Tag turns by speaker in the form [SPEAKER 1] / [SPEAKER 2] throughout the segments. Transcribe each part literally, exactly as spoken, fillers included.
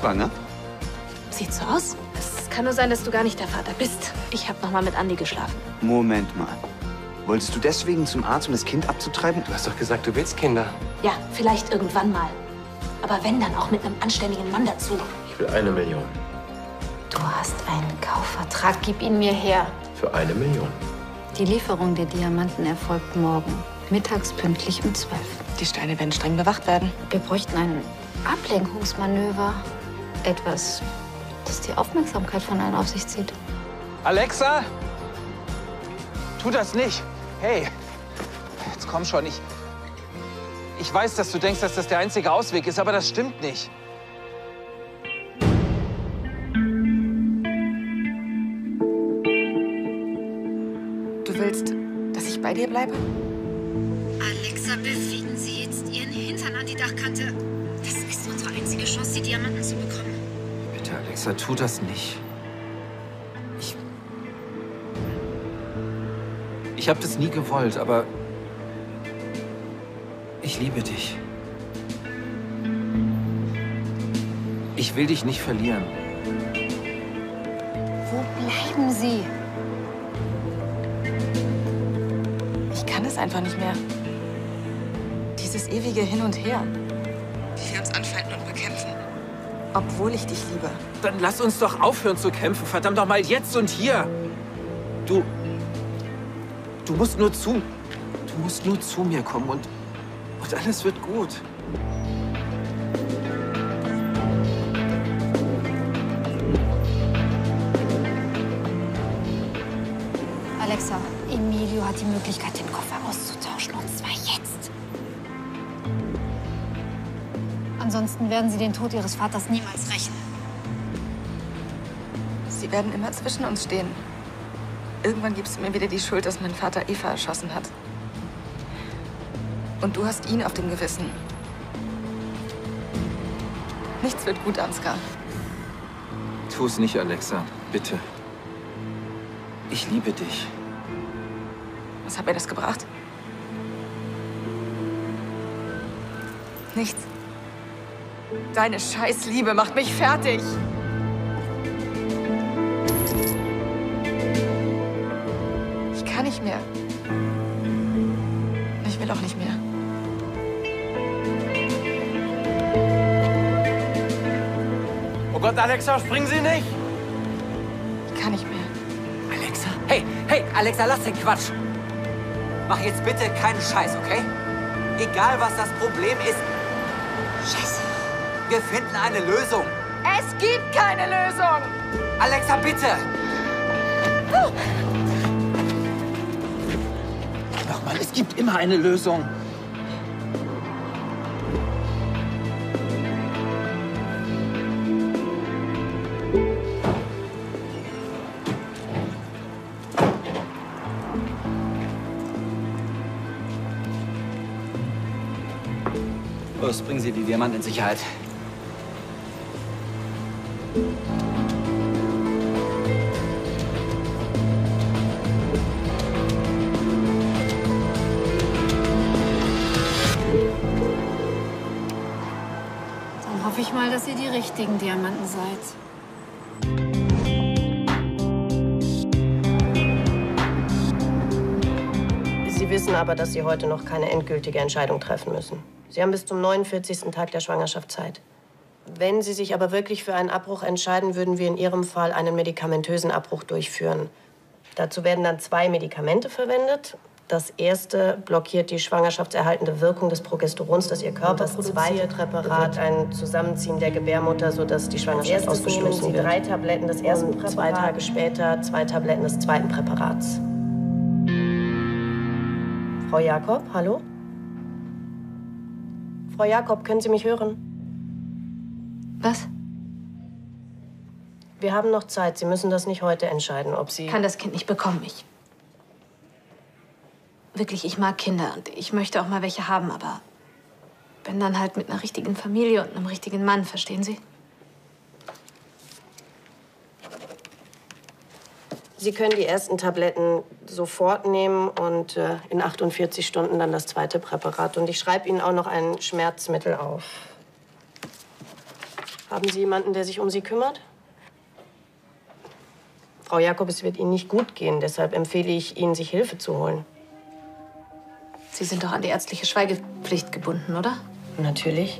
[SPEAKER 1] schwanger?
[SPEAKER 2] Sieht so aus. Es kann nur sein, dass du gar nicht der Vater bist. Ich habe noch mal mit Andi geschlafen.
[SPEAKER 1] Moment mal. Wolltest du deswegen zum Arzt, um das Kind abzutreiben?
[SPEAKER 3] Du hast doch gesagt, du willst Kinder.
[SPEAKER 2] Ja, vielleicht irgendwann mal. Aber wenn, dann auch mit einem anständigen Mann dazu.
[SPEAKER 3] Ich will eine Million.
[SPEAKER 2] Du hast einen Kaufvertrag. Gib ihn mir her.
[SPEAKER 3] Für eine Million.
[SPEAKER 4] Die Lieferung der Diamanten erfolgt morgen. Mittags pünktlich um zwölf.
[SPEAKER 5] Die Steine werden streng bewacht werden.
[SPEAKER 4] Wir bräuchten ein Ablenkungsmanöver. Etwas, das die Aufmerksamkeit von allen auf sich zieht.
[SPEAKER 6] Alexa? Tu das nicht. Hey, jetzt komm schon. Ich, ich weiß, dass du denkst, dass das der einzige Ausweg ist, aber das stimmt nicht.
[SPEAKER 5] Du willst, dass ich bei dir bleibe?
[SPEAKER 4] Alexa, bewegen Sie jetzt Ihren Hintern an die Dachkante. Das ist unsere einzige Chance, die Diamanten zu bekommen.
[SPEAKER 7] Bitte, Alexa, tu das nicht. Ich... Ich habe das nie gewollt, aber... Ich liebe dich. Ich will dich nicht verlieren.
[SPEAKER 4] Wo bleiben Sie?
[SPEAKER 5] Ich kann es einfach nicht mehr. Dieses ewige Hin und Her. Wie wir uns anfeinden und bekämpfen. Obwohl ich dich liebe.
[SPEAKER 7] Dann lass uns doch aufhören zu kämpfen. Verdammt doch mal, jetzt und hier. Du... Du musst nur zu... Du musst nur zu mir kommen und... Und alles wird gut.
[SPEAKER 4] Alexa, Emilio hat die Möglichkeit, den Koffer auszutauschen. Und zwar jetzt. Ansonsten werden Sie den Tod Ihres Vaters niemals rächen.
[SPEAKER 5] Sie werden immer zwischen uns stehen. Irgendwann gibst du mir wieder die Schuld, dass mein Vater Eva erschossen hat. Und du hast ihn auf dem Gewissen. Nichts wird gut, Ansgar.
[SPEAKER 7] Tu es nicht, Alexa. Bitte. Ich liebe dich.
[SPEAKER 5] Was hat mir das gebracht? Nichts. Deine Scheißliebe macht mich fertig. Ich kann nicht mehr. Ich will auch nicht mehr.
[SPEAKER 3] Oh Gott, Alexa, springen Sie nicht!
[SPEAKER 5] Ich kann nicht mehr.
[SPEAKER 8] Alexa? Hey, hey, Alexa, lass den Quatsch. Mach jetzt bitte keinen Scheiß, okay? Egal, was das Problem ist. Scheiße. Wir finden eine Lösung.
[SPEAKER 5] Es gibt keine Lösung!
[SPEAKER 8] Alexa, bitte!
[SPEAKER 7] Nochmal, es gibt immer eine Lösung.
[SPEAKER 8] Los, bringen Sie die Diamanten in Sicherheit.
[SPEAKER 4] Dann hoffe ich mal, dass ihr die richtigen Diamanten seid.
[SPEAKER 9] Sie wissen aber, dass Sie heute noch keine endgültige Entscheidung treffen müssen. Sie haben bis zum neunundvierzigsten Tag der Schwangerschaft Zeit. Wenn Sie sich aber wirklich für einen Abbruch entscheiden, würden wir in Ihrem Fall einen medikamentösen Abbruch durchführen. Dazu werden dann zwei Medikamente verwendet. Das erste blockiert die schwangerschaftserhaltende Wirkung des Progesterons, das Ihr Körper produziert. Das zweite Präparat ein Zusammenziehen der Gebärmutter, sodass die Schwangerschaft ausgeschlossen wird. Drei Tabletten des ersten Präparats, zwei Tage später zwei Tabletten des zweiten Präparats. Frau Jakob, hallo? Frau Jakob, können Sie mich hören?
[SPEAKER 4] Was?
[SPEAKER 9] Wir haben noch Zeit. Sie müssen das nicht heute entscheiden, ob Sie...
[SPEAKER 2] Ich kann das Kind nicht bekommen. Ich... Wirklich, ich mag Kinder und ich möchte auch mal welche haben, aber... wenn dann halt mit einer richtigen Familie und einem richtigen Mann, verstehen Sie?
[SPEAKER 9] Sie können die ersten Tabletten sofort nehmen und äh, in achtundvierzig Stunden dann das zweite Präparat. Und ich schreibe Ihnen auch noch ein Schmerzmittel auf. Haben Sie jemanden, der sich um Sie kümmert? Frau Jakob, es wird Ihnen nicht gut gehen. Deshalb empfehle ich Ihnen, sich Hilfe zu holen.
[SPEAKER 2] Sie sind doch an die ärztliche Schweigepflicht gebunden, oder?
[SPEAKER 9] Natürlich.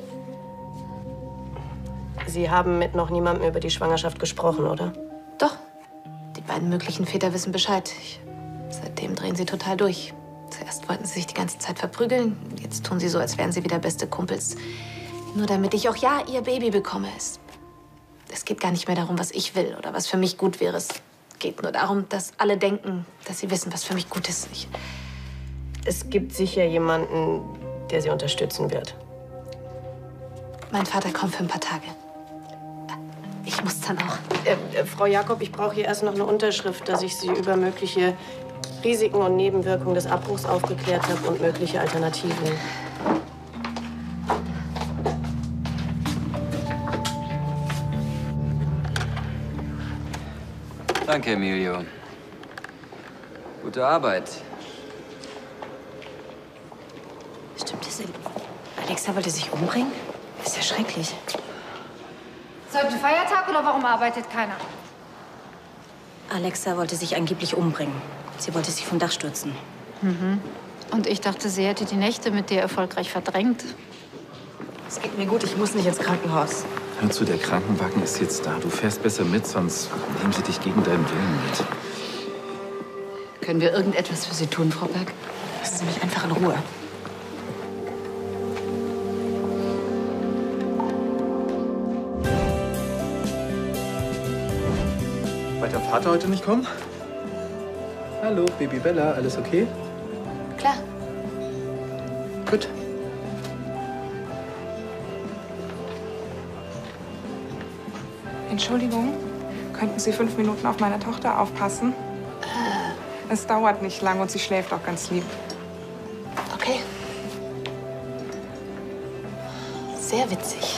[SPEAKER 9] Sie haben mit noch niemandem über die Schwangerschaft gesprochen, oder?
[SPEAKER 2] Doch. Die beiden möglichen Väter wissen Bescheid. Ich, seitdem drehen sie total durch. Zuerst wollten sie sich die ganze Zeit verprügeln. Jetzt tun sie so, als wären sie wieder beste Kumpels. Nur damit ich auch ja ihr Baby bekomme. Es, es geht gar nicht mehr darum, was ich will oder was für mich gut wäre. Es geht nur darum, dass alle denken, dass sie wissen, was für mich gut ist. Ich
[SPEAKER 9] es gibt sicher jemanden, der Sie unterstützen wird.
[SPEAKER 2] Mein Vater kommt für ein paar Tage. Ich muss dann auch.
[SPEAKER 9] Äh, äh, Frau Jakob, ich brauche hier erst noch eine Unterschrift, dass ich Sie über mögliche Risiken und Nebenwirkungen des Abbruchs aufgeklärt habe und mögliche Alternativen.
[SPEAKER 8] Danke, Emilio. Gute Arbeit.
[SPEAKER 5] Stimmt das denn? Alexa wollte sich umbringen? Ist ja schrecklich.
[SPEAKER 4] Ist heute Feiertag oder warum arbeitet keiner?
[SPEAKER 5] Alexa wollte sich angeblich umbringen. Sie wollte sich vom Dach stürzen.
[SPEAKER 4] Mhm. Und ich dachte, sie hätte die Nächte mit dir erfolgreich verdrängt.
[SPEAKER 5] Es geht mir gut, ich muss nicht ins Krankenhaus.
[SPEAKER 7] Hör zu, der Krankenwagen ist jetzt da. Du fährst besser mit, sonst nehmen sie dich gegen deinen Willen mit.
[SPEAKER 4] Können wir irgendetwas für Sie tun, Frau Berg?
[SPEAKER 5] Lassen Sie mich einfach in Ruhe.
[SPEAKER 10] Wollte der Vater heute nicht kommen? Hallo, Baby Bella, alles okay?
[SPEAKER 2] Klar.
[SPEAKER 10] Gut.
[SPEAKER 11] Entschuldigung, könnten Sie fünf Minuten auf meine Tochter aufpassen? Es dauert nicht lang und sie schläft auch ganz lieb.
[SPEAKER 2] Okay. Sehr witzig.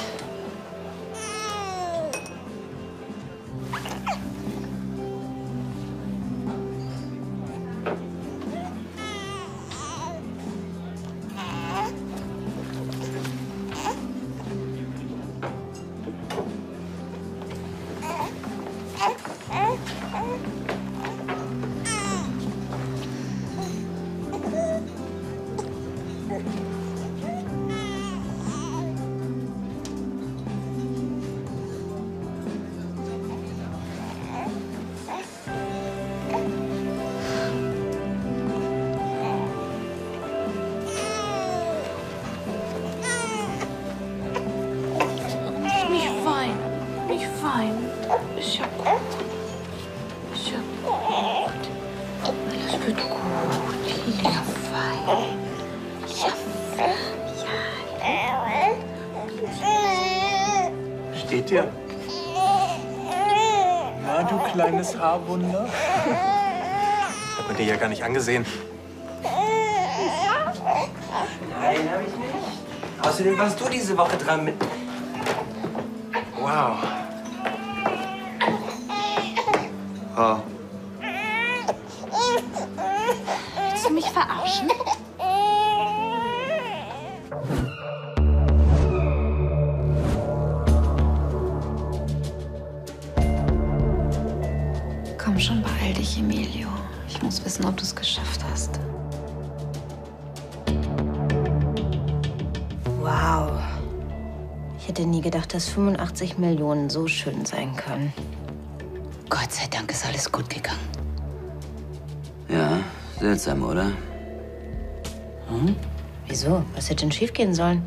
[SPEAKER 10] Steht dir? Na, du kleines Haarwunder. Hat man dir ja gar nicht angesehen.
[SPEAKER 8] Nein, hab ich nicht. Außerdem warst du diese Woche dran mit...
[SPEAKER 10] Wow.
[SPEAKER 1] Oh.
[SPEAKER 2] Willst du mich verarschen?
[SPEAKER 4] Komm schon, beeil dich, Emilio. Ich muss wissen, ob du es geschafft hast.
[SPEAKER 5] Wow. Ich hätte nie gedacht, dass fünfundachtzig Millionen so schön sein können.
[SPEAKER 12] Gott sei Dank ist alles gut gegangen.
[SPEAKER 8] Ja, seltsam, oder?
[SPEAKER 5] Hm? Wieso? Was hätte denn schiefgehen sollen?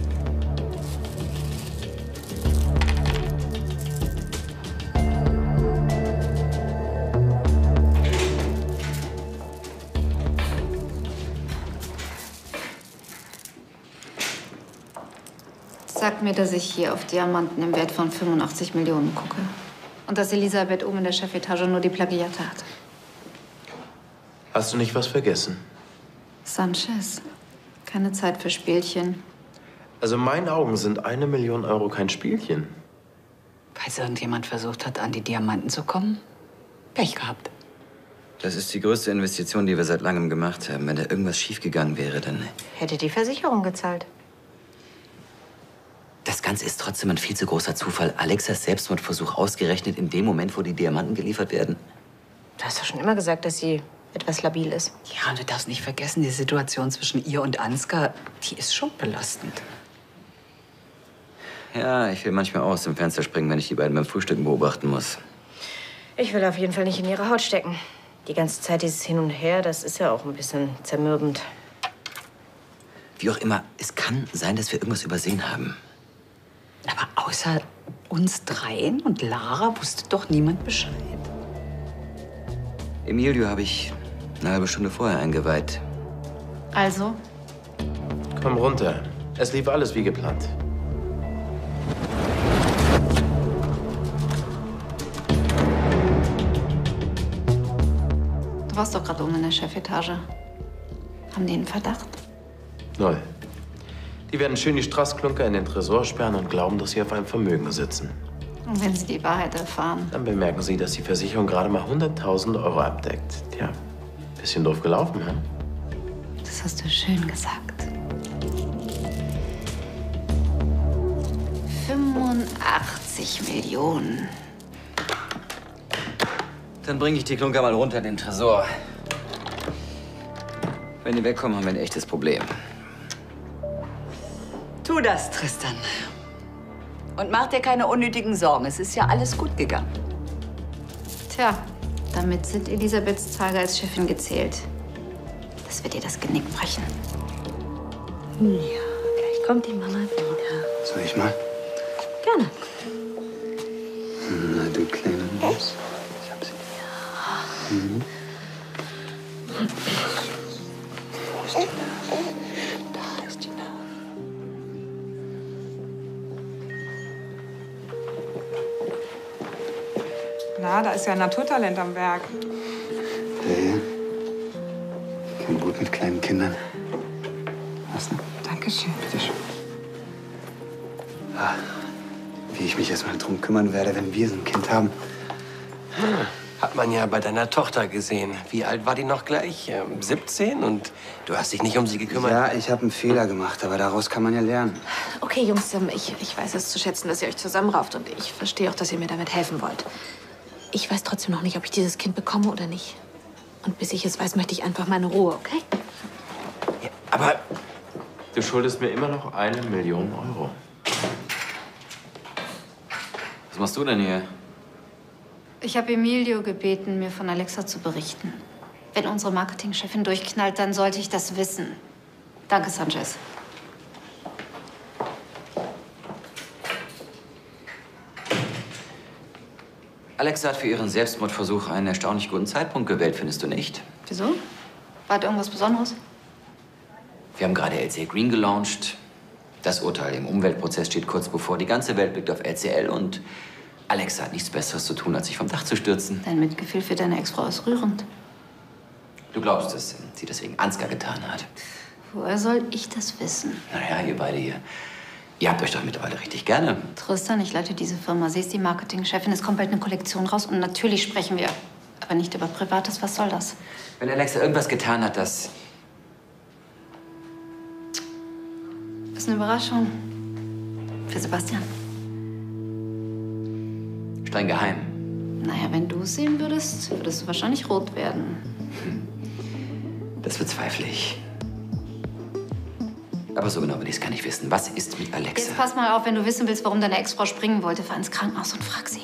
[SPEAKER 4] Sag mir, dass ich hier auf Diamanten im Wert von fünfundachtzig Millionen gucke. Und dass Elisabeth oben in der Chefetage nur die Plagiate hat.
[SPEAKER 10] Hast du nicht was vergessen?
[SPEAKER 4] Sanchez. Keine Zeit für Spielchen.
[SPEAKER 10] Also in meinen Augen sind eine Million Euro kein Spielchen.
[SPEAKER 12] Falls irgendjemand versucht hat, an die Diamanten zu kommen, Pech gehabt.
[SPEAKER 8] Das ist die größte Investition, die wir seit langem gemacht haben. Wenn da irgendwas schiefgegangen wäre, dann...
[SPEAKER 5] Hätte die Versicherung gezahlt.
[SPEAKER 12] Das Ganze
[SPEAKER 13] Ganze ist trotzdem ein viel zu großer Zufall. Alexas Selbstmordversuch ausgerechnet in dem Moment, wo die Diamanten geliefert werden.
[SPEAKER 9] Du hast doch schon immer gesagt, dass sie etwas labil ist.
[SPEAKER 12] Ja, und du darfst nicht vergessen, die Situation zwischen ihr und Ansgar, die ist schon belastend.
[SPEAKER 13] Ja, ich will manchmal auch aus dem Fenster springen, wenn ich die beiden beim Frühstücken beobachten muss.
[SPEAKER 9] Ich will auf jeden Fall nicht in ihre Haut stecken. Die ganze Zeit dieses Hin und Her, das ist ja auch ein bisschen zermürbend.
[SPEAKER 13] Wie auch immer, es kann sein, dass wir irgendwas übersehen haben.
[SPEAKER 12] Aber außer uns dreien und Lara wusste doch niemand Bescheid.
[SPEAKER 13] Emilio habe ich eine halbe Stunde vorher eingeweiht.
[SPEAKER 2] Also?
[SPEAKER 10] Komm runter. Es lief alles wie geplant.
[SPEAKER 2] Du warst doch gerade oben in der Chefetage. Haben die einen Verdacht?
[SPEAKER 10] Null. Die werden schön die Straßklunker in den Tresor sperren und glauben, dass sie auf einem Vermögen sitzen.
[SPEAKER 2] Und wenn sie die Wahrheit erfahren?
[SPEAKER 10] Dann bemerken sie, dass die Versicherung gerade mal hunderttausend Euro abdeckt. Tja, bisschen doof gelaufen, hm?
[SPEAKER 2] Das hast du schön gesagt. fünfundachtzig Millionen.
[SPEAKER 13] Dann bringe ich die Klunker mal runter in den Tresor. Wenn die wegkommen, haben wir ein echtes Problem.
[SPEAKER 12] Tu das, Tristan. Und mach dir keine unnötigen Sorgen. Es ist ja alles gut gegangen.
[SPEAKER 2] Tja, damit sind Elisabeths Tage als Chefin gezählt. Das wird ihr das Genick brechen. Ja, gleich kommt die Mama wieder.
[SPEAKER 1] Soll ich mal?
[SPEAKER 2] Gerne.
[SPEAKER 1] Na, du kleine Maus. Ich hab sie. Ja. Mhm. Wo ist die Nase? Da ist die Nase.
[SPEAKER 11] Na, da ist ja ein Naturtalent am Werk.
[SPEAKER 1] Der hier. Ich kann gut mit kleinen Kindern. Was denn?
[SPEAKER 11] Dankeschön.
[SPEAKER 1] Bitte schön. Ah, wie ich mich erst mal drum kümmern werde, wenn wir so ein Kind haben.
[SPEAKER 3] Hat man ja bei deiner Tochter gesehen. Wie alt war die noch gleich? Ähm, siebzehn? Und du hast dich nicht um sie gekümmert?
[SPEAKER 1] Ja, ich habe einen Fehler gemacht, aber daraus kann man ja lernen.
[SPEAKER 2] Okay, Jungs, ähm, ich, ich weiß es zu schätzen, dass ihr euch zusammenrauft. Und ich verstehe auch, dass ihr mir damit helfen wollt. Ich weiß trotzdem noch nicht, ob ich dieses Kind bekomme oder nicht. Und bis ich es weiß, möchte ich einfach meine Ruhe, okay?
[SPEAKER 10] Ja, aber du schuldest mir immer noch eine Million Euro.
[SPEAKER 13] Was machst du denn hier?
[SPEAKER 2] Ich habe Emilio gebeten, mir von Alexa zu berichten. Wenn unsere Marketingchefin durchknallt, dann sollte ich das wissen. Danke, Sanchez.
[SPEAKER 13] Alexa hat für ihren Selbstmordversuch einen erstaunlich guten Zeitpunkt gewählt, findest du nicht?
[SPEAKER 2] Wieso? War da irgendwas Besonderes?
[SPEAKER 13] Wir haben gerade L C L Green gelauncht. Das Urteil im Umweltprozess steht kurz bevor. Die ganze Welt blickt auf L C L und Alexa hat nichts Besseres zu tun, als sich vom Dach zu stürzen.
[SPEAKER 2] Dein Mitgefühl für deine Ex-Frau ist rührend.
[SPEAKER 13] Du glaubst, dass sie das wegen Ansgar getan hat?
[SPEAKER 2] Woher soll ich das wissen?
[SPEAKER 13] Naja, ihr beide hier. Ihr habt euch doch mittlerweile richtig gerne.
[SPEAKER 2] Tristan, ich leite diese Firma. Sie ist die Marketingchefin. Es kommt bald eine Kollektion raus und natürlich sprechen wir. Aber nicht über Privates. Was soll das?
[SPEAKER 13] Wenn Alexa irgendwas getan hat, das...
[SPEAKER 2] Ist eine Überraschung. Für Sebastian.
[SPEAKER 13] Streng geheim.
[SPEAKER 2] Naja, wenn du es sehen würdest, würdest du wahrscheinlich rot werden.
[SPEAKER 13] Das bezweifle ich. Aber so genau will ich es gar nicht wissen. Was ist mit Alexa?
[SPEAKER 2] Jetzt pass mal auf, wenn du wissen willst, warum deine Ex-Frau springen wollte, fahr ins Krankenhaus und frag sie.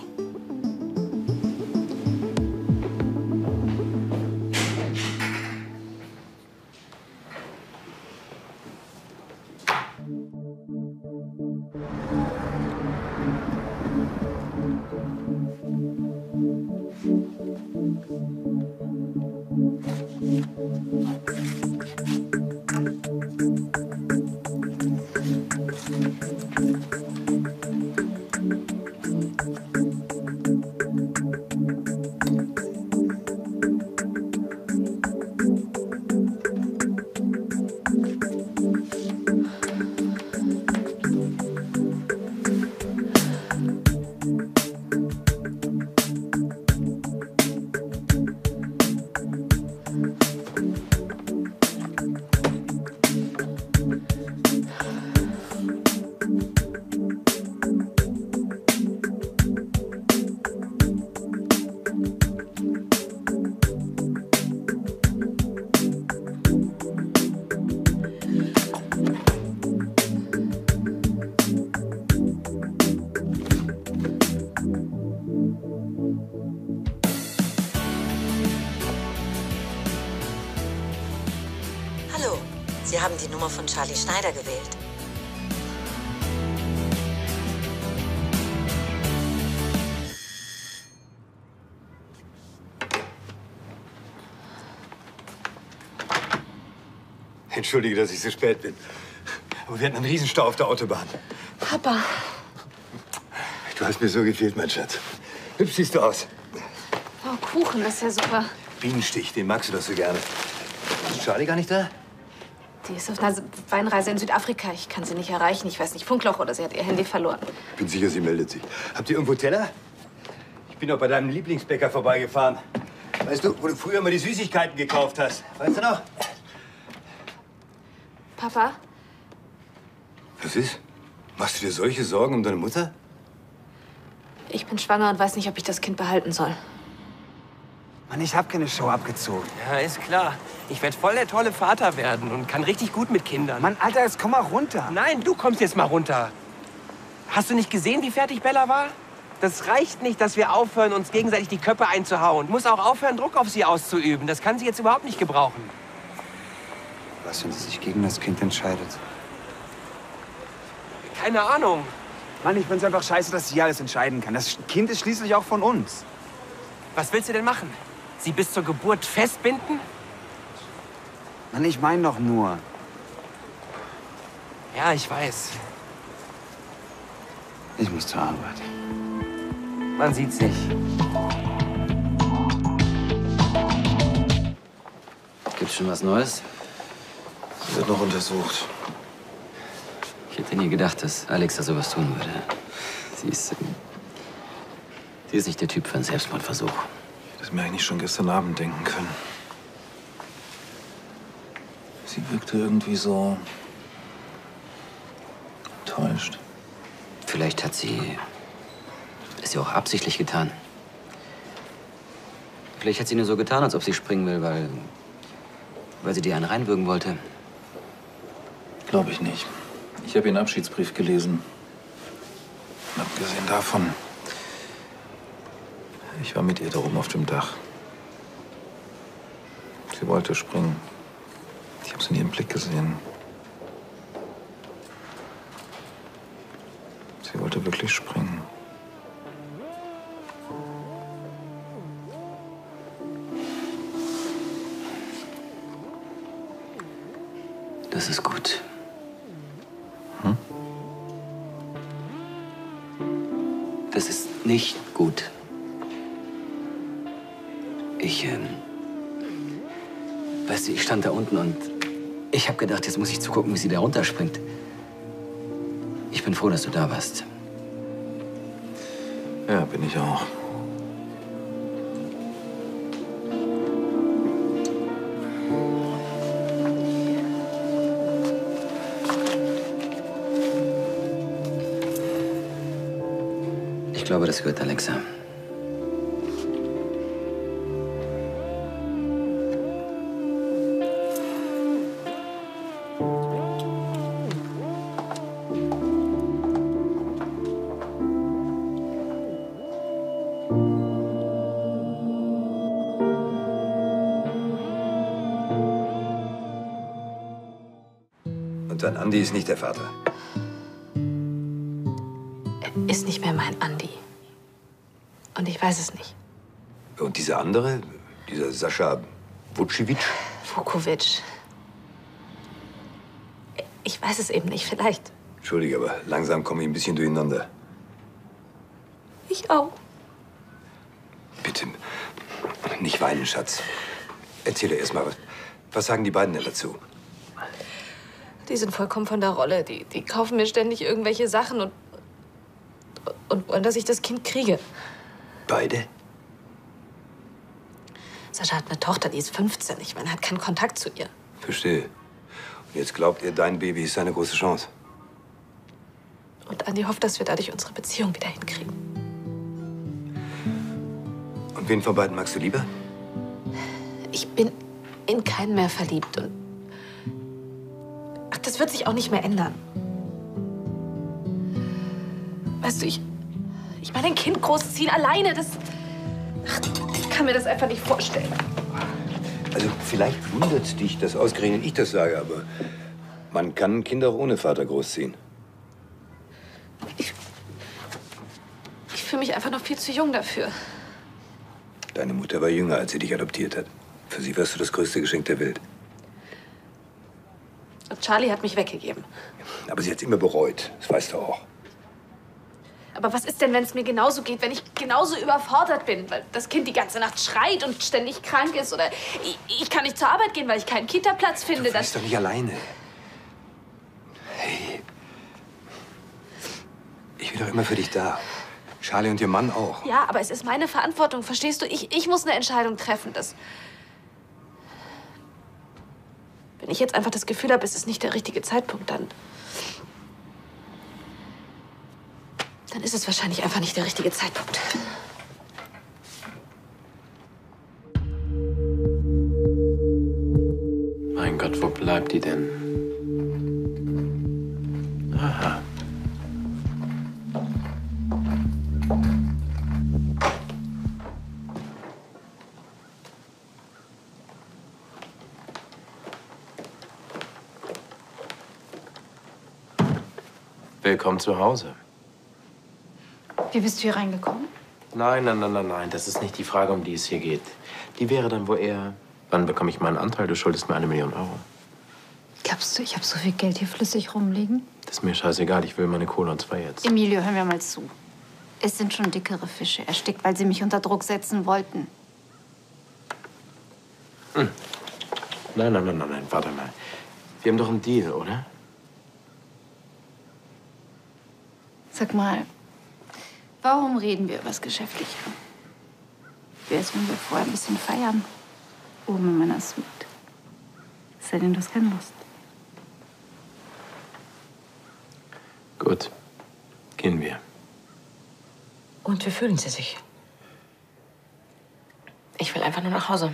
[SPEAKER 12] Sie haben die Nummer von Charlie Schneider gewählt.
[SPEAKER 1] Entschuldige, dass ich so spät bin. Aber wir hatten einen Riesenstau auf der Autobahn.
[SPEAKER 2] Papa.
[SPEAKER 1] Du hast mir so gefehlt, mein Schatz. Hübsch siehst du aus.
[SPEAKER 2] Oh, Kuchen, das ist ja super.
[SPEAKER 1] Bienenstich, den magst du doch so gerne. Ist Charlie gar nicht da?
[SPEAKER 2] Die ist auf einer Weinreise in Südafrika. Ich kann sie nicht erreichen. Ich weiß nicht, Funkloch oder sie hat ihr Handy verloren.
[SPEAKER 1] Bin sicher, sie meldet sich. Habt ihr irgendwo Teller? Ich bin auch bei deinem Lieblingsbäcker vorbeigefahren. Weißt du, wo du früher immer die Süßigkeiten gekauft hast? Weißt du noch?
[SPEAKER 2] Papa?
[SPEAKER 1] Was ist? Machst du dir solche Sorgen um deine Mutter?
[SPEAKER 2] Ich bin schwanger und weiß nicht, ob ich das Kind behalten soll.
[SPEAKER 6] Mann, ich hab keine Show abgezogen.
[SPEAKER 3] Ja, ist klar. Ich werde voll der tolle Vater werden und kann richtig gut mit Kindern.
[SPEAKER 6] Mann, Alter, jetzt komm mal runter.
[SPEAKER 3] Nein, du kommst jetzt mal runter. Hast du nicht gesehen, wie fertig Bella war? Das reicht nicht, dass wir aufhören, uns gegenseitig die Köpfe einzuhauen. Du musst auch aufhören, Druck auf sie auszuüben. Das kann sie jetzt überhaupt nicht gebrauchen.
[SPEAKER 6] Was, wenn sie sich gegen das Kind entscheidet?
[SPEAKER 3] Keine Ahnung.
[SPEAKER 6] Mann, ich find's einfach scheiße, dass sie alles entscheiden kann. Das Kind ist schließlich auch von uns.
[SPEAKER 3] Was willst du denn machen? Sie bis zur Geburt festbinden?
[SPEAKER 6] Mann, ich meine doch nur.
[SPEAKER 3] Ja, ich weiß.
[SPEAKER 6] Ich muss zur Arbeit.
[SPEAKER 3] Man sieht sich.
[SPEAKER 13] Gibt's schon was Neues?
[SPEAKER 10] Sie wird noch untersucht.
[SPEAKER 13] Ich hätte nie gedacht, dass Alexa sowas tun würde. Sie ist... ähm, Sie ist nicht der Typ für einen Selbstmordversuch.
[SPEAKER 10] Ich hätte mir eigentlich schon gestern Abend denken können. Sie wirkte irgendwie so... enttäuscht.
[SPEAKER 13] Vielleicht hat sie... ist sie auch absichtlich getan. Vielleicht hat sie nur so getan, als ob sie springen will, weil... weil sie dir einen reinwürgen wollte.
[SPEAKER 10] Glaube ich nicht. Ich habe ihren Abschiedsbrief gelesen. Und abgesehen davon... Ich war mit ihr da oben auf dem Dach. Sie wollte springen. Ich habe es in ihrem Blick gesehen. Sie wollte wirklich springen.
[SPEAKER 13] Das ist gut.
[SPEAKER 10] Hm?
[SPEAKER 13] Das ist nicht gut. Ich, ähm... Weißt du, ich stand da unten und ich habe gedacht, jetzt muss ich zugucken, wie sie da runterspringt. Ich bin froh, dass du da warst.
[SPEAKER 10] Ja, bin ich auch.
[SPEAKER 13] Ich glaube, das gehört Alexa.
[SPEAKER 1] Und dein Andi ist nicht der Vater.
[SPEAKER 2] Er ist nicht mehr mein Andi. Und ich weiß es nicht.
[SPEAKER 1] Und dieser andere, dieser Sascha Vucevic?
[SPEAKER 2] Vukovic. Ich weiß es eben nicht, vielleicht.
[SPEAKER 1] Entschuldige, aber langsam komme ich ein bisschen durcheinander.
[SPEAKER 2] Ich auch.
[SPEAKER 1] Bitte, nicht weinen, Schatz. Erzähl dir erst mal was. Was sagen die beiden denn dazu?
[SPEAKER 2] Die sind vollkommen von der Rolle. Die, die kaufen mir ständig irgendwelche Sachen und, und wollen, dass ich das Kind kriege.
[SPEAKER 1] Beide?
[SPEAKER 2] Sascha hat eine Tochter, die ist fünfzehn. Ich meine, er hat keinen Kontakt zu ihr.
[SPEAKER 1] Verstehe. Und jetzt glaubt ihr, dein Baby ist seine große Chance.
[SPEAKER 2] Und Andi hofft, dass wir dadurch unsere Beziehung wieder hinkriegen.
[SPEAKER 1] Und wen von beiden magst du lieber?
[SPEAKER 2] Ich bin in keinen mehr verliebt. Und ach, das wird sich auch nicht mehr ändern. Weißt du, ich, ich meine, ein Kind großziehen alleine, das... Ach, ich kann mir das einfach nicht vorstellen.
[SPEAKER 1] Also vielleicht wundert dich, dass ausgerechnet ich das sage, aber man kann Kinder auch ohne Vater großziehen.
[SPEAKER 2] Ich, ich fühle mich einfach noch viel zu jung dafür.
[SPEAKER 1] Deine Mutter war jünger, als sie dich adoptiert hat. Für sie warst du das größte Geschenk der Welt.
[SPEAKER 2] Und Charlie hat mich weggegeben.
[SPEAKER 1] Aber sie hat's immer bereut. Das weißt du auch.
[SPEAKER 2] Aber was ist denn, wenn es mir genauso geht, wenn ich genauso überfordert bin, weil das Kind die ganze Nacht schreit und ständig krank ist oder ich, ich kann nicht zur Arbeit gehen, weil ich keinen Kita-Platz finde.
[SPEAKER 1] Du bist doch nicht alleine. Hey, ich bin doch immer für dich da. Charlie und ihr Mann auch.
[SPEAKER 2] Ja, aber es ist meine Verantwortung, verstehst du? Ich, ich muss eine Entscheidung treffen. Das Wenn ich jetzt einfach das Gefühl habe, es ist nicht der richtige Zeitpunkt, dann... Dann ist es wahrscheinlich einfach nicht der richtige Zeitpunkt.
[SPEAKER 10] Mein Gott, wo bleibt die denn? Aha. Willkommen zu Hause.
[SPEAKER 14] Wie bist du hier reingekommen?
[SPEAKER 10] Nein, nein, nein, nein, nein. Das ist nicht die Frage, um die es hier geht. Die wäre dann wohl eher, wann bekomme ich meinen Anteil? Du schuldest mir eine Million Euro.
[SPEAKER 14] Glaubst du, ich habe so viel Geld hier flüssig rumliegen?
[SPEAKER 10] Das ist mir scheißegal. Ich will meine Kohle und zwar jetzt.
[SPEAKER 14] Emilio, hör mir mal zu. Es sind schon dickere Fische erstickt, weil sie mich unter Druck setzen wollten.
[SPEAKER 10] Hm. Nein, nein, nein, nein, nein. Warte mal. Wir haben doch einen Deal, oder?
[SPEAKER 14] Sag mal, warum reden wir über das Geschäftliche? Wie wär's, wenn wir vorher ein bisschen feiern? Oben in meiner Suite. Es sei denn, du hast keine Lust.
[SPEAKER 10] Gut. Gehen wir.
[SPEAKER 9] Und wie fühlen Sie sich?
[SPEAKER 2] Ich will einfach nur nach Hause.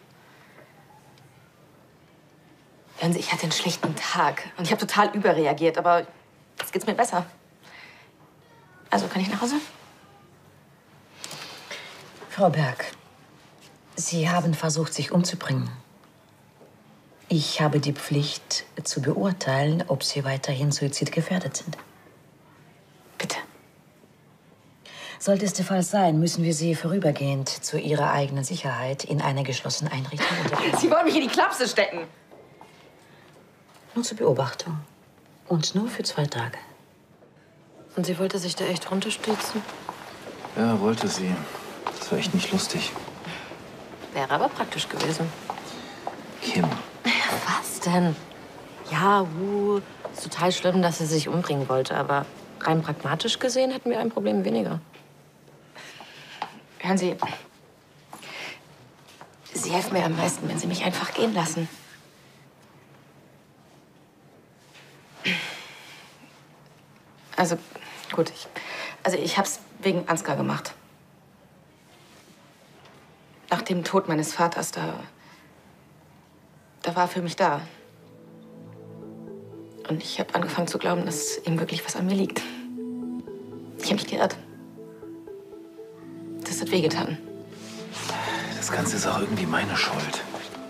[SPEAKER 2] Hören Sie, ich hatte einen schlechten Tag und ich habe total überreagiert, aber jetzt geht's mir besser. Also kann ich nach Hause?
[SPEAKER 9] Frau Berg, Sie haben versucht, sich umzubringen. Ich habe die Pflicht, zu beurteilen, ob Sie weiterhin suizidgefährdet sind.
[SPEAKER 2] Bitte.
[SPEAKER 9] Sollte es der Fall sein, müssen wir Sie vorübergehend zu Ihrer eigenen Sicherheit in eine geschlossene Einrichtung unterbringen.
[SPEAKER 2] Sie wollen mich in die Klapse stecken.
[SPEAKER 9] Nur zur Beobachtung. Und nur für zwei Tage.
[SPEAKER 2] Und sie wollte sich da echt runterstürzen?
[SPEAKER 6] Ja, wollte sie. Das war echt nicht lustig.
[SPEAKER 2] Wäre aber praktisch gewesen.
[SPEAKER 6] Kim.
[SPEAKER 2] Was denn? Ja, uh, ist total schlimm, dass sie sich umbringen wollte. Aber rein pragmatisch gesehen hätten wir ein Problem weniger. Hören Sie, Sie helfen mir am meisten, wenn Sie mich einfach gehen lassen. Also, gut, ich, also ich hab's wegen Ansgar gemacht. Nach dem Tod meines Vaters, da, da war er für mich da. Und ich habe angefangen zu glauben, dass ihm wirklich was an mir liegt. Ich habe mich geirrt. Das hat wehgetan.
[SPEAKER 6] Das Ganze ist auch irgendwie meine Schuld.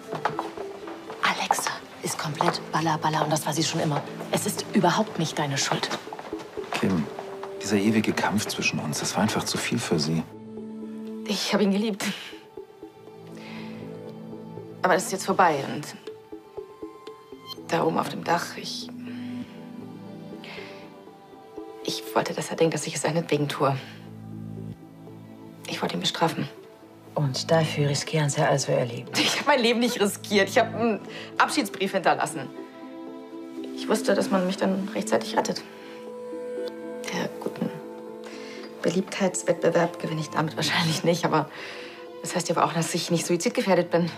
[SPEAKER 2] Alexa ist komplett baller, baller und das war sie schon immer. Es ist überhaupt nicht deine Schuld.
[SPEAKER 6] Kim, dieser ewige Kampf zwischen uns, das war einfach zu viel für sie.
[SPEAKER 2] Ich habe ihn geliebt. Aber das ist jetzt vorbei und da oben auf dem Dach, ich... Ich wollte, dass er denkt, dass ich es seinetwegen tue. Ich wollte ihn bestrafen.
[SPEAKER 9] Und dafür riskieren Sie also Ihr Leben?
[SPEAKER 2] Ich habe mein Leben nicht riskiert. Ich habe einen Abschiedsbrief hinterlassen. Ich wusste, dass man mich dann rechtzeitig rettet. Der guten Beliebtheitswettbewerb gewinne ich damit wahrscheinlich nicht, aber das heißt ja aber auch, dass ich nicht suizidgefährdet bin.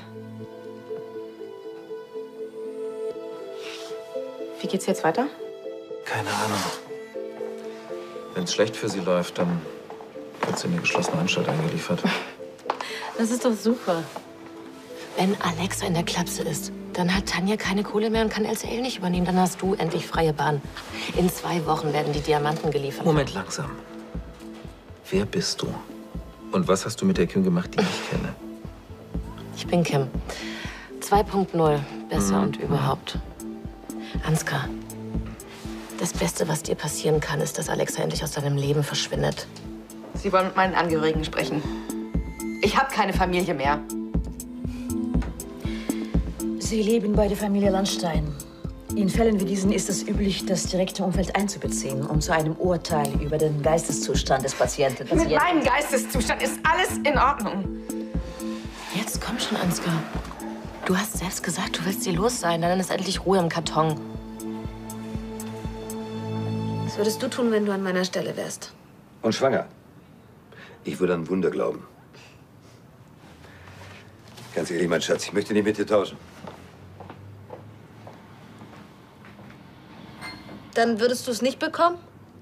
[SPEAKER 2] Wie geht's jetzt weiter?
[SPEAKER 6] Keine Ahnung. Wenn es schlecht für sie läuft, dann wird sie in eine geschlossene Anstalt eingeliefert.
[SPEAKER 2] Das ist doch super. Wenn Alexa in der Klapse ist, dann hat Tanja keine Kohle mehr und kann L C L nicht übernehmen. Dann hast du endlich freie Bahn. In zwei Wochen werden die Diamanten geliefert.
[SPEAKER 6] Moment, langsam. Wer bist du? Und was hast du mit der Kim gemacht, die ich kenne?
[SPEAKER 2] Ich bin Kim.
[SPEAKER 9] zwei Punkt null. Besser
[SPEAKER 10] Mhm.
[SPEAKER 9] und überhaupt. Ansgar, das Beste, was dir passieren kann, ist, dass Alexa endlich aus deinem Leben verschwindet.
[SPEAKER 5] Sie wollen mit meinen Angehörigen sprechen. Ich habe keine Familie mehr.
[SPEAKER 15] Sie leben bei der Familie Landstein. In Fällen wie diesen ist es üblich, das direkte Umfeld einzubeziehen, um zu einem Urteil über den Geisteszustand des Patienten.
[SPEAKER 5] Mit meinem Geisteszustand ist alles in Ordnung.
[SPEAKER 9] Jetzt komm schon, Ansgar. Du hast selbst gesagt, du willst hier los sein. Dann ist endlich Ruhe im Karton.
[SPEAKER 2] Was würdest du tun, wenn du an meiner Stelle wärst?
[SPEAKER 1] Und schwanger. Ich würde an Wunder glauben. Ganz ehrlich, mein Schatz, ich möchte nicht mit dir tauschen.
[SPEAKER 2] Dann würdest du es nicht bekommen?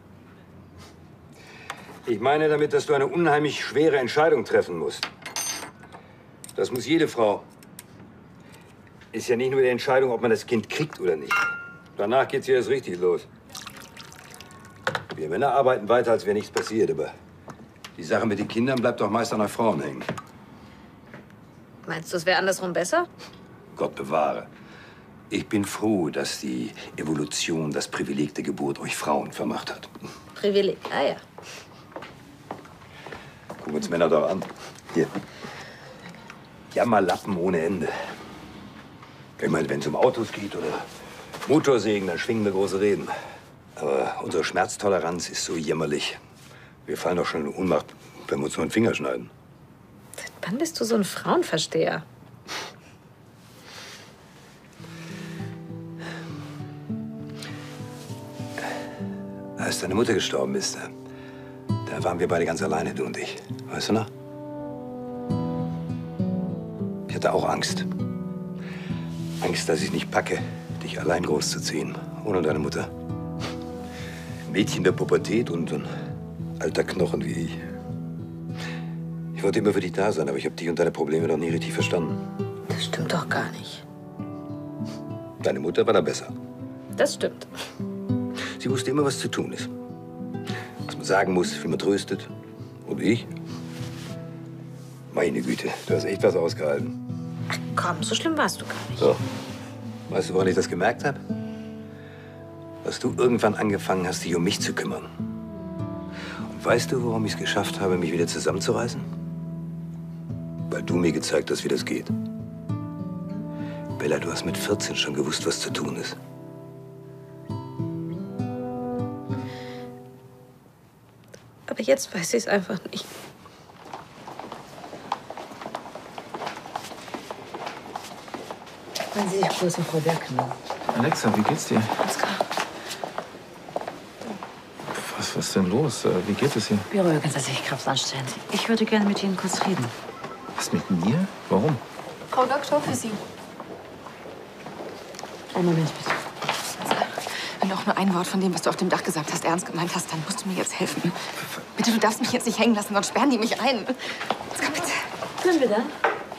[SPEAKER 1] Ich meine damit, dass du eine unheimlich schwere Entscheidung treffen musst. Das muss jede Frau. Ist ja nicht nur die Entscheidung, ob man das Kind kriegt oder nicht. Danach geht's ja erst richtig los. Wir Männer arbeiten weiter, als wäre nichts passiert, aber die Sache mit den Kindern bleibt doch meist an euch Frauen hängen.
[SPEAKER 2] Meinst du, es wäre andersrum besser?
[SPEAKER 1] Gott bewahre. Ich bin froh, dass die Evolution das Privileg der Geburt euch Frauen vermacht hat.
[SPEAKER 2] Privileg, ah ja.
[SPEAKER 1] Gucken uns Männer doch an. Hier. Jammerlappen ohne Ende. Ich meine, wenn es um Autos geht oder Motorsägen, dann schwingen wir große Reden. Aber unsere Schmerztoleranz ist so jämmerlich. Wir fallen doch schon in Ohnmacht, wenn wir uns nur einen Finger schneiden.
[SPEAKER 2] Seit wann bist du so ein Frauenversteher?
[SPEAKER 1] Als deine Mutter gestorben ist, da waren wir beide ganz alleine, du und ich. Weißt du noch? Ich hatte auch Angst. Angst, dass ich es nicht packe, dich allein großzuziehen, ohne deine Mutter. Mädchen der Pubertät und ein alter Knochen wie ich. Ich wollte immer für dich da sein, aber ich habe dich und deine Probleme noch nie richtig verstanden.
[SPEAKER 2] Das stimmt doch gar nicht.
[SPEAKER 1] Deine Mutter war da besser.
[SPEAKER 2] Das stimmt.
[SPEAKER 1] Sie wusste immer, was zu tun ist. Was man sagen muss, wie man tröstet. Und ich? Meine Güte, du hast echt was ausgehalten.
[SPEAKER 2] Ach komm, so schlimm warst du gar nicht.
[SPEAKER 1] So. Weißt du, woran ich das gemerkt habe? Dass du irgendwann angefangen hast, dich um mich zu kümmern. Und weißt du, warum ich es geschafft habe, mich wieder zusammenzureißen? Weil du mir gezeigt hast, wie das geht. Bella, du hast mit vierzehn schon gewusst, was zu tun ist.
[SPEAKER 2] Aber jetzt weiß ich es einfach nicht.
[SPEAKER 15] Wollen Sie sich kurz um Frau Berg kümmern?
[SPEAKER 6] Alexa, wie geht's dir?
[SPEAKER 15] Ansgar.
[SPEAKER 6] Was, was ist denn los? Wie geht es hier?
[SPEAKER 15] Beruhigen Sie sich, Graf Landstein. Ich würde gerne mit Ihnen kurz reden.
[SPEAKER 6] Was mit mir? Warum?
[SPEAKER 14] Frau Doktor, für Sie.
[SPEAKER 15] Einen Moment, bitte.
[SPEAKER 5] Wenn du auch nur ein Wort von dem, was du auf dem Dach gesagt hast, ernst gemeint hast, dann musst du mir jetzt helfen. Bitte, du darfst mich jetzt nicht hängen lassen, sonst sperren die mich ein. Jetzt komm bitte.
[SPEAKER 15] Können wir dann?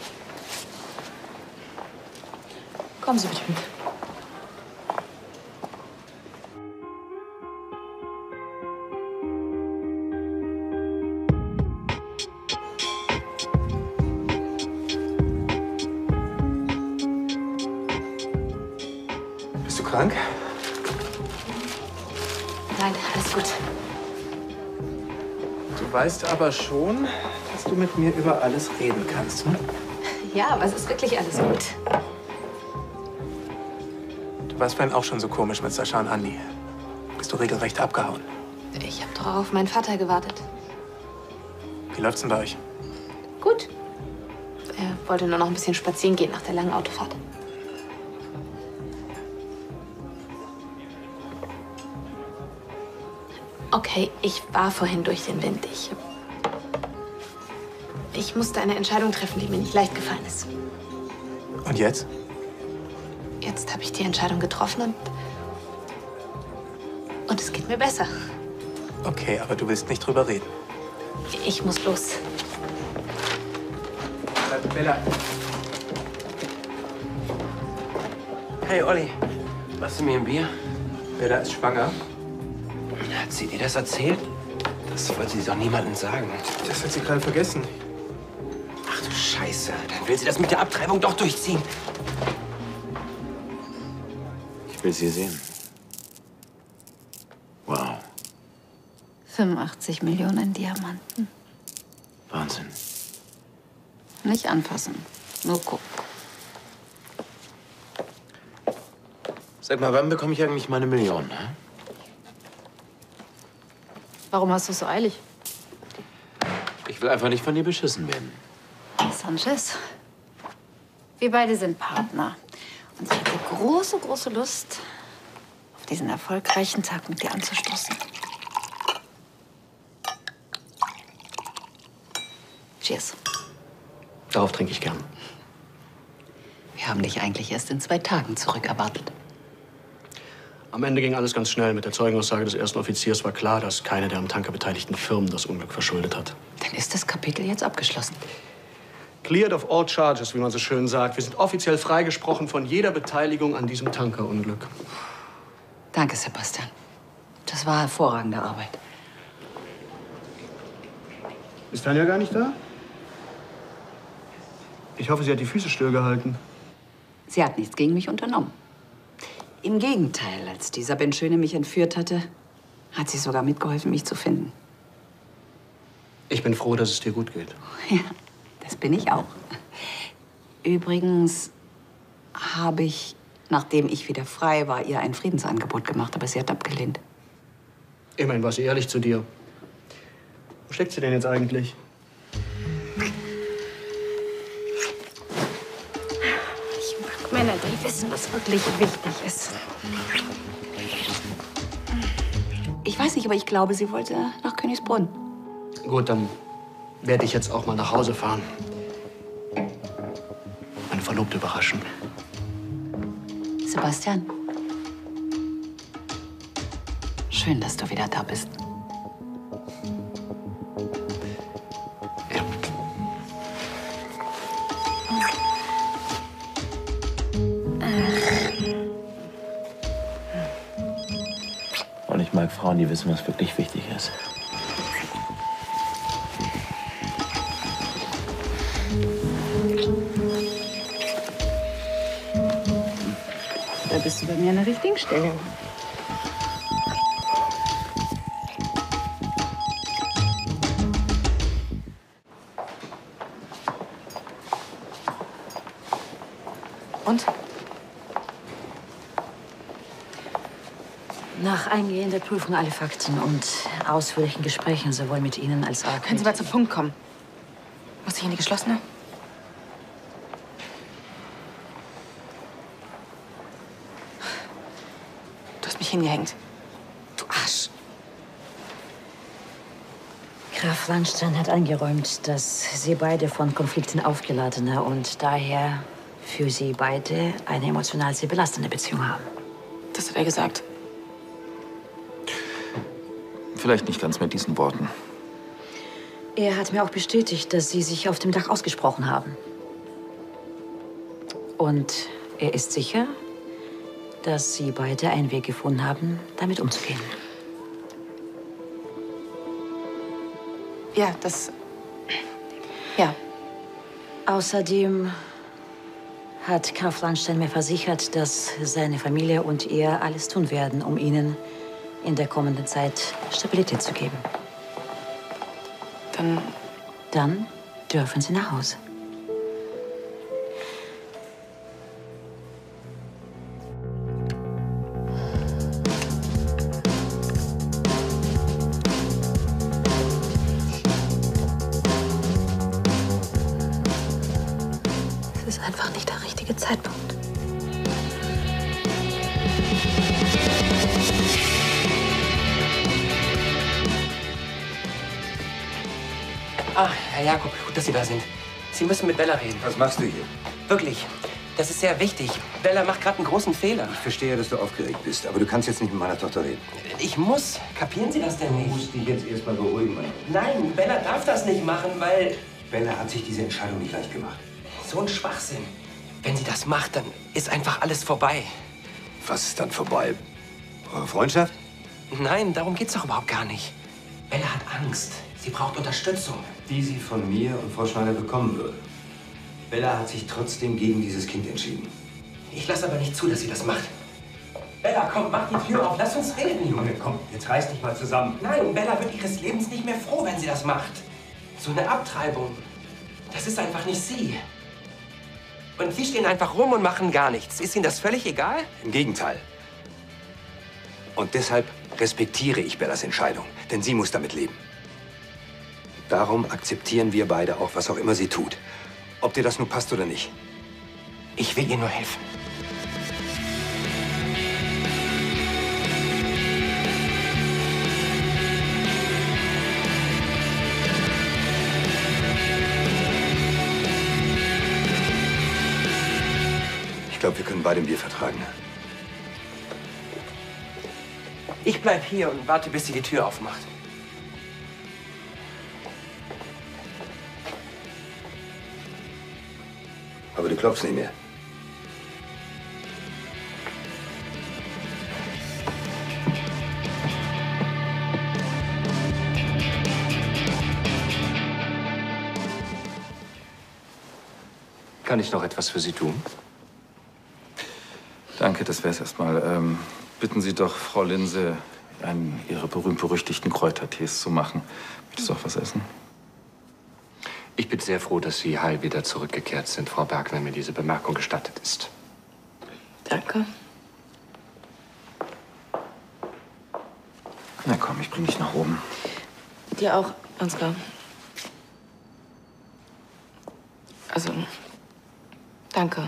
[SPEAKER 15] Kommen Sie bitte mit.
[SPEAKER 3] Bist du krank?
[SPEAKER 2] Nein, alles gut.
[SPEAKER 3] Du weißt aber schon, dass du mit mir über alles reden kannst, ne?
[SPEAKER 2] Ja, aber es ist wirklich alles gut.
[SPEAKER 3] Du warst vorhin auch schon so komisch mit Sascha und Andi. Bist du regelrecht abgehauen.
[SPEAKER 2] Ich habe doch auf meinen Vater gewartet.
[SPEAKER 3] Wie läuft's denn bei euch?
[SPEAKER 2] Gut. Er wollte nur noch ein bisschen spazieren gehen nach der langen Autofahrt. Okay, ich war vorhin durch den Wind. Ich, ich musste eine Entscheidung treffen, die mir nicht leicht gefallen ist.
[SPEAKER 3] Und jetzt?
[SPEAKER 2] Jetzt habe ich die Entscheidung getroffen und, und es geht mir besser.
[SPEAKER 3] Okay, aber du willst nicht drüber reden.
[SPEAKER 2] Ich muss los.
[SPEAKER 3] Bella.
[SPEAKER 10] Hey, Olli. Machst du mir ein Bier?
[SPEAKER 3] Bella ist schwanger.
[SPEAKER 10] Hat sie dir das erzählt? Das wollte sie doch niemandem sagen.
[SPEAKER 3] Das hat sie gerade vergessen.
[SPEAKER 10] Ach du Scheiße.
[SPEAKER 3] Scheiße, dann will sie das mit der Abtreibung doch durchziehen.
[SPEAKER 10] Ich will sie sehen. Wow.
[SPEAKER 14] fünfundachtzig Millionen Diamanten.
[SPEAKER 10] Wahnsinn.
[SPEAKER 14] Nicht anfassen, nur gucken.
[SPEAKER 10] Sag mal, wann bekomme ich eigentlich meine Million? Hä?
[SPEAKER 14] Warum hast du es so eilig?
[SPEAKER 10] Ich will einfach nicht von dir beschissen werden.
[SPEAKER 14] Sanchez, wir beide sind Partner. Und ich hätte große, große Lust, auf diesen erfolgreichen Tag mit dir anzustoßen. Cheers.
[SPEAKER 16] Darauf trinke ich gern.
[SPEAKER 12] Wir haben dich eigentlich erst in zwei Tagen zurückerwartet.
[SPEAKER 16] Am Ende ging alles ganz schnell. Mit der Zeugenaussage des ersten Offiziers war klar, dass keine der am Tanker beteiligten Firmen das Unglück verschuldet hat.
[SPEAKER 12] Dann ist das Kapitel jetzt abgeschlossen.
[SPEAKER 16] Cleared of all charges, wie man so schön sagt. Wir sind offiziell freigesprochen von jeder Beteiligung an diesem Tankerunglück.
[SPEAKER 12] Danke, Sebastian. Das war hervorragende Arbeit.
[SPEAKER 16] Ist Tanja gar nicht da? Ich hoffe, sie hat die Füße stillgehalten.
[SPEAKER 12] Sie hat nichts gegen mich unternommen. Im Gegenteil, als dieser Ben Schöne mich entführt hatte, hat sie sogar mitgeholfen, mich zu finden.
[SPEAKER 16] Ich bin froh, dass es dir gut geht.
[SPEAKER 12] Ja, das bin ich auch. Übrigens habe ich, nachdem ich wieder frei war, ihr ein Friedensangebot gemacht, aber sie hat abgelehnt.
[SPEAKER 16] Immerhin war sie ehrlich zu dir. Wo steckt sie denn jetzt eigentlich?
[SPEAKER 14] Ich mag Männer, die wissen, was wirklich wichtig ist.
[SPEAKER 12] Ich weiß nicht, aber ich glaube, sie wollte nach Königsbrunn.
[SPEAKER 16] Gut, dann werde ich jetzt auch mal nach Hause fahren. Meine Verlobte überraschen.
[SPEAKER 12] Sebastian, schön, dass du wieder da bist.
[SPEAKER 10] Und ich mag Frauen, die wissen, was wirklich wichtig ist.
[SPEAKER 14] Da bist du bei mir an der richtigen Stelle.
[SPEAKER 15] Und? Nach eingehender Prüfung aller Fakten und ausführlichen Gesprächen sowohl mit Ihnen als auch
[SPEAKER 5] Können Sie mal zum Punkt kommen? Muss ich in die geschlossene? Du hast mich hingehängt. Du Arsch.
[SPEAKER 15] Graf Landstein hat eingeräumt, dass Sie beide von Konflikten aufgeladener und daher für Sie beide eine emotional sehr belastende Beziehung haben.
[SPEAKER 5] Das hat er gesagt.
[SPEAKER 7] Vielleicht nicht ganz mit diesen Worten.
[SPEAKER 15] Er hat mir auch bestätigt, dass Sie sich auf dem Dach ausgesprochen haben. Und er ist sicher, dass Sie beide einen Weg gefunden haben, damit umzugehen.
[SPEAKER 5] Ja, das... Ja.
[SPEAKER 15] Außerdem hat Graf Landstein mir versichert, dass seine Familie und er alles tun werden, um Ihnen in der kommenden Zeit Stabilität zu geben.
[SPEAKER 5] Dann...
[SPEAKER 15] Dann dürfen Sie nach Hause.
[SPEAKER 2] Es ist einfach nicht der richtige Zeitpunkt.
[SPEAKER 3] Ah, Herr Jakob, gut, dass Sie da sind. Sie müssen mit Bella reden.
[SPEAKER 1] Was machst du hier?
[SPEAKER 3] Wirklich. Das ist sehr wichtig. Bella macht gerade einen großen Fehler.
[SPEAKER 1] Ich verstehe, dass du aufgeregt bist, aber du kannst jetzt nicht mit meiner Tochter reden.
[SPEAKER 3] Ich muss. Kapieren Sie das denn nicht?
[SPEAKER 1] Du musst dich jetzt erstmal beruhigen, Mann.
[SPEAKER 3] Nein, Bella darf das nicht machen, weil...
[SPEAKER 1] Bella hat sich diese Entscheidung nicht leicht gemacht.
[SPEAKER 3] So ein Schwachsinn. Wenn sie das macht, dann ist einfach alles vorbei.
[SPEAKER 1] Was ist dann vorbei? Eure Freundschaft?
[SPEAKER 3] Nein, darum geht's doch überhaupt gar nicht. Bella hat Angst. Sie braucht Unterstützung.
[SPEAKER 1] Die sie von mir und Frau Schneider bekommen würde. Bella hat sich trotzdem gegen dieses Kind entschieden.
[SPEAKER 3] Ich lasse aber nicht zu, dass sie das macht. Bella, komm, mach die Tür auf. Lass uns reden, Junge.
[SPEAKER 1] Komm, jetzt reiß dich mal zusammen.
[SPEAKER 3] Nein, Bella wird ihres Lebens nicht mehr froh, wenn sie das macht. So eine Abtreibung, das ist einfach nicht sie. Und Sie stehen einfach rum und machen gar nichts. Ist Ihnen das völlig egal?
[SPEAKER 1] Im Gegenteil. Und deshalb respektiere ich Bellas Entscheidung, denn sie muss damit leben. Darum akzeptieren wir beide auch, was auch immer sie tut. Ob dir das nun passt oder nicht.
[SPEAKER 3] Ich will ihr nur helfen.
[SPEAKER 1] Ich glaube, wir können beide ein Bier vertragen.
[SPEAKER 3] Ich bleib hier und warte, bis sie die Tür aufmacht.
[SPEAKER 1] Aber du klopfst nicht mehr. Kann ich noch etwas für Sie tun?
[SPEAKER 17] Danke, das wär's erstmal. Ähm, bitten Sie doch Frau Linse, einen Ihrer berühmt-berüchtigten Kräutertees zu machen. Möchtest du auch was essen?
[SPEAKER 18] Ich bin sehr froh, dass Sie heil wieder zurückgekehrt sind, Frau Berg, wenn mir diese Bemerkung gestattet ist.
[SPEAKER 5] Danke.
[SPEAKER 17] Na komm, ich bring dich nach oben.
[SPEAKER 5] Dir auch, Ansgar. Also, danke.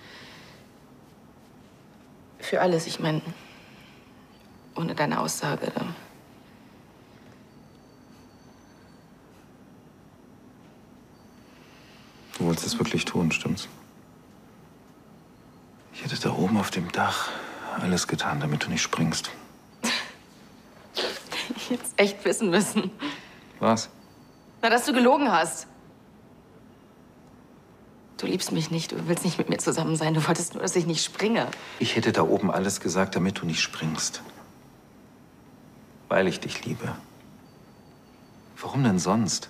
[SPEAKER 5] Für alles, ich meine, ohne deine Aussage. Da.
[SPEAKER 17] Du wolltest es wirklich tun, stimmt's? Ich hätte da oben auf dem Dach alles getan, damit du nicht springst.
[SPEAKER 5] Ich hätte es echt wissen müssen.
[SPEAKER 17] Was?
[SPEAKER 5] Na, dass du gelogen hast. Du liebst mich nicht, du willst nicht mit mir zusammen sein. Du wolltest nur, dass ich nicht springe.
[SPEAKER 17] Ich hätte da oben alles gesagt, damit du nicht springst. Weil ich dich liebe. Warum denn sonst?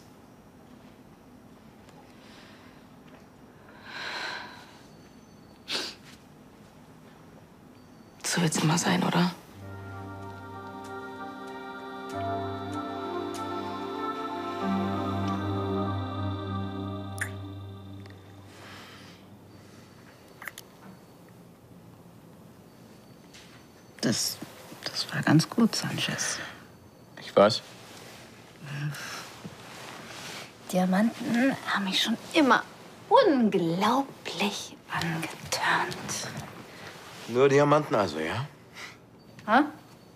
[SPEAKER 5] So wird's immer sein, oder?
[SPEAKER 12] Das, das war ganz gut, Sanchez.
[SPEAKER 10] Ich weiß.
[SPEAKER 14] Diamanten haben mich schon immer unglaublich angeturnt.
[SPEAKER 10] Nur Diamanten also, ja?
[SPEAKER 14] Ha?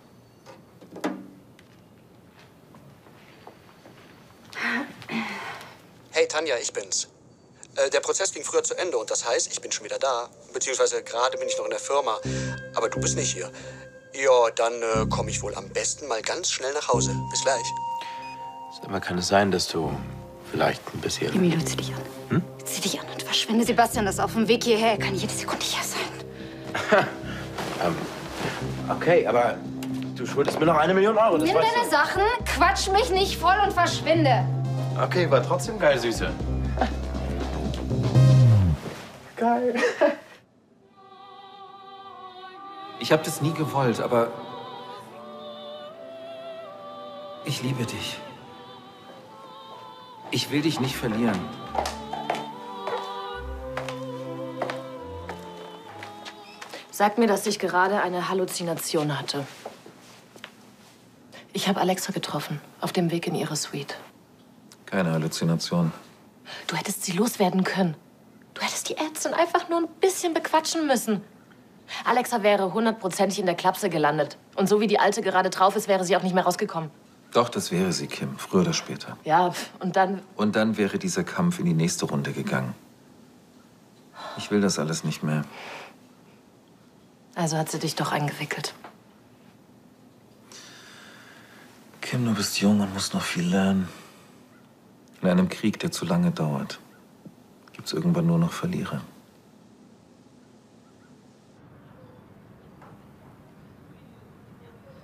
[SPEAKER 16] Hey, Tanja, ich bin's. Äh, der Prozess ging früher zu Ende und das heißt, ich bin schon wieder da. Beziehungsweise gerade bin ich noch in der Firma. Aber du bist nicht hier. Ja, dann äh, komme ich wohl am besten mal ganz schnell nach Hause. Bis gleich.
[SPEAKER 10] Sag mal, kann es sein, dass du vielleicht ein bisschen...
[SPEAKER 14] Emilio, zieh dich an.
[SPEAKER 10] Hm?
[SPEAKER 14] Zieh dich an und verschwinde. Sebastian ist auf dem Weg hierher. Er kann jede Sekunde hier sein.
[SPEAKER 10] ähm, okay, aber du schuldest mir noch eine Million Euro. Das
[SPEAKER 14] Nimm
[SPEAKER 10] weißt
[SPEAKER 14] deine Sachen, quatsch mich nicht voll und verschwinde.
[SPEAKER 10] du. Okay, war trotzdem geil, Süße.
[SPEAKER 3] Geil. Ich habe das nie gewollt, aber ich liebe dich. Ich will dich nicht verlieren.
[SPEAKER 9] Sag mir, dass ich gerade eine Halluzination hatte. Ich habe Alexa getroffen, auf dem Weg in ihre Suite.
[SPEAKER 17] Keine Halluzination.
[SPEAKER 9] Du hättest sie loswerden können. Du hättest die Ärztin einfach nur ein bisschen bequatschen müssen. Alexa wäre hundertprozentig in der Klapse gelandet. Und so wie die Alte gerade drauf ist, wäre sie auch nicht mehr rausgekommen.
[SPEAKER 17] Doch, das wäre sie, Kim. Früher oder später.
[SPEAKER 9] Ja, und dann...
[SPEAKER 17] Und dann wäre dieser Kampf in die nächste Runde gegangen. Ich will das alles nicht mehr.
[SPEAKER 9] Also hat sie dich doch eingewickelt.
[SPEAKER 17] Kim, du bist jung und musst noch viel lernen. In einem Krieg, der zu lange dauert, gibt's irgendwann nur noch Verlierer.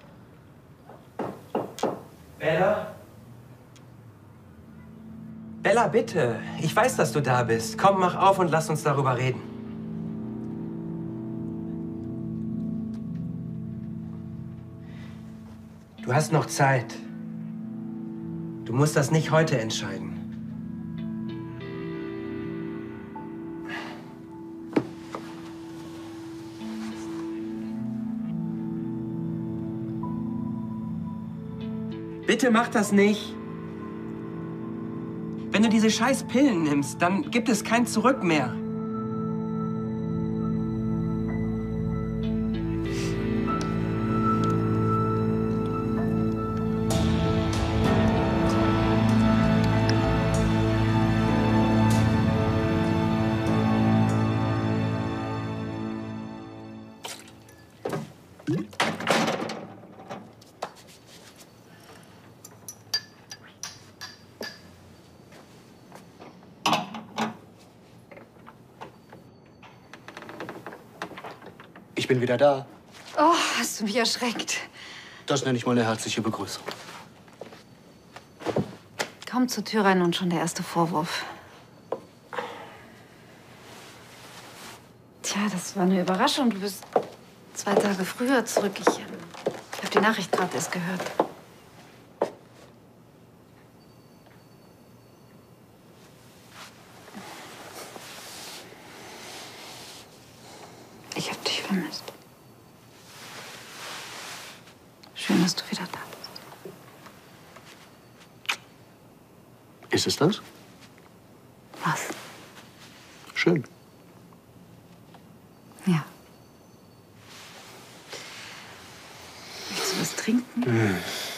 [SPEAKER 3] Bella? Bella? Bella, bitte. Ich weiß, dass du da bist. Komm, mach auf und lass uns darüber reden. Du hast noch Zeit. Du musst das nicht heute entscheiden. Bitte mach das nicht. Wenn du diese scheiß Pillen nimmst, dann gibt es kein Zurück mehr.
[SPEAKER 16] Ich bin wieder da.
[SPEAKER 14] Oh, hast du mich erschreckt.
[SPEAKER 16] Das nenne ich mal eine herzliche Begrüßung.
[SPEAKER 14] Kaum zur Tür rein und schon der erste Vorwurf. Tja, das war eine Überraschung. Du bist zwei Tage früher zurück. Ich, ähm, ich habe die Nachricht gerade erst gehört. Ich habe dich vermisst. Schön, dass du wieder da bist.
[SPEAKER 16] Ist es das?
[SPEAKER 14] Was?
[SPEAKER 16] Schön.
[SPEAKER 14] Ja. Willst du was trinken?
[SPEAKER 16] Hm.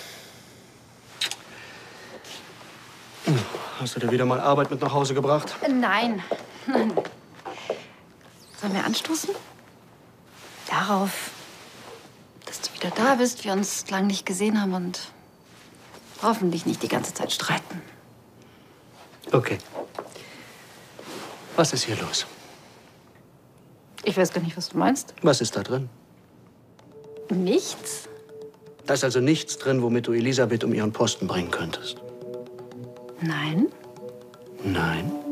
[SPEAKER 16] Hast du dir wieder mal Arbeit mit nach Hause gebracht?
[SPEAKER 14] Nein. Nein. Sollen wir anstoßen? Darauf, dass du wieder da bist, wir uns lange nicht gesehen haben und hoffentlich nicht die ganze Zeit streiten.
[SPEAKER 16] Okay. Was ist hier los?
[SPEAKER 14] Ich weiß gar nicht, was du meinst.
[SPEAKER 16] Was ist da drin?
[SPEAKER 14] Nichts?
[SPEAKER 16] Da ist also nichts drin, womit du Elisabeth um ihren Posten bringen könntest.
[SPEAKER 14] Nein.
[SPEAKER 16] Nein?